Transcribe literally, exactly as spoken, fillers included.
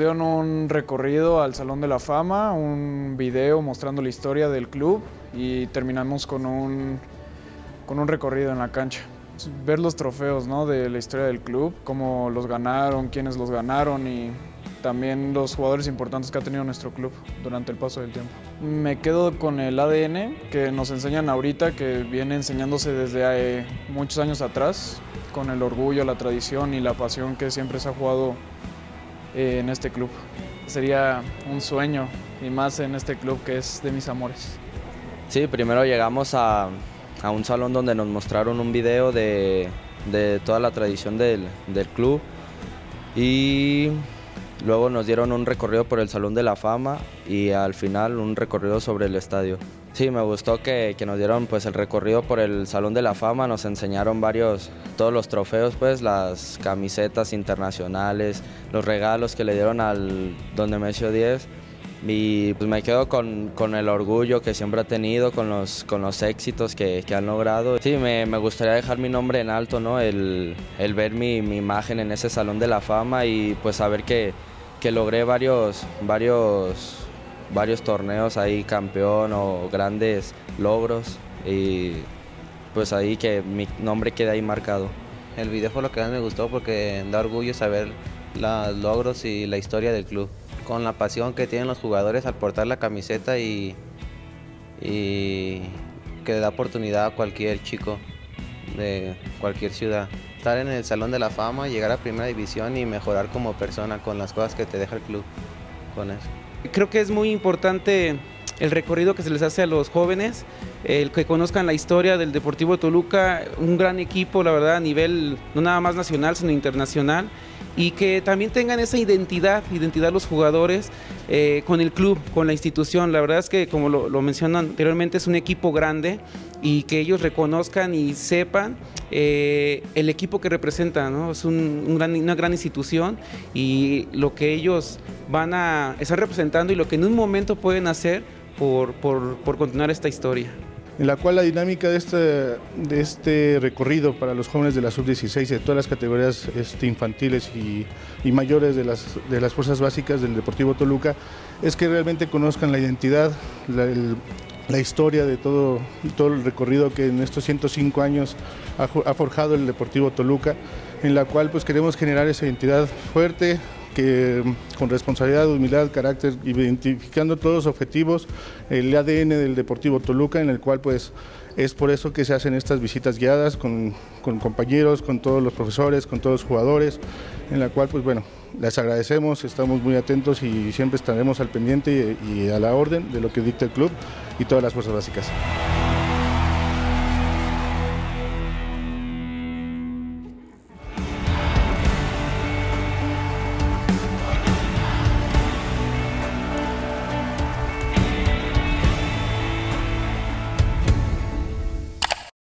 dieron un recorrido al Salón de la Fama, un video mostrando la historia del club y terminamos con un, con un recorrido en la cancha. Ver los trofeos, ¿no?, de la historia del club, cómo los ganaron, quiénes los ganaron y también los jugadores importantes que ha tenido nuestro club durante el paso del tiempo. Me quedo con el A D N que nos enseñan ahorita, que viene enseñándose desde muchos años atrás, con el orgullo, la tradición y la pasión que siempre se ha jugado en este club. Sería un sueño, y más en este club que es de mis amores. Sí, primero llegamos a, a un salón donde nos mostraron un video de, de toda la tradición del, del club y luego nos dieron un recorrido por el Salón de la Fama y al final un recorrido sobre el estadio. Sí, me gustó que, que nos dieron pues el recorrido por el Salón de la Fama, nos enseñaron varios, todos los trofeos, pues las camisetas internacionales, los regalos que le dieron al Don Nemesio diez y pues me quedo con, con el orgullo que siempre ha tenido, con los, con los éxitos que, que han logrado. Sí, me, me gustaría dejar mi nombre en alto, ¿no? El, el ver mi, mi imagen en ese Salón de la Fama y pues saber que, que logré varios, varios, varios torneos ahí, campeón o grandes logros y pues ahí que mi nombre quede ahí marcado. El video fue lo que más me gustó porque da orgullo saber los logros y la historia del club, con la pasión que tienen los jugadores al portar la camiseta y, y que da oportunidad a cualquier chico de cualquier ciudad. Estar en el Salón de la Fama, llegar a Primera División y mejorar como persona con las cosas que te deja el club con eso. Creo que es muy importante el recorrido que se les hace a los jóvenes, el que conozcan la historia del Deportivo Toluca, un gran equipo, la verdad, a nivel no nada más nacional, sino internacional, y que también tengan esa identidad, identidad los jugadores eh, con el club, con la institución. La verdad es que, como lo, lo mencionan anteriormente, es un equipo grande y que ellos reconozcan y sepan eh, el equipo que representan, ¿no? Es un, un gran, una gran institución y lo que ellos van a estar representando y lo que en un momento pueden hacer por, por, por continuar esta historia. En la cual la dinámica de este, de este recorrido para los jóvenes de la sub dieciséis y de todas las categorías este, infantiles y, y mayores de las, de las fuerzas básicas del Deportivo Toluca es que realmente conozcan la identidad, la, el, la historia de todo, todo el recorrido que en estos ciento cinco años ha, ha forjado el Deportivo Toluca, en la cual pues queremos generar esa identidad fuerte, que con responsabilidad, humildad, carácter, identificando todos los objetivos, el A D N del Deportivo Toluca, en el cual pues es por eso que se hacen estas visitas guiadas con, con compañeros, con todos los profesores, con todos los jugadores, en la cual pues bueno, les agradecemos, estamos muy atentos y siempre estaremos al pendiente y, y a la orden de lo que dicta el club y todas las fuerzas básicas.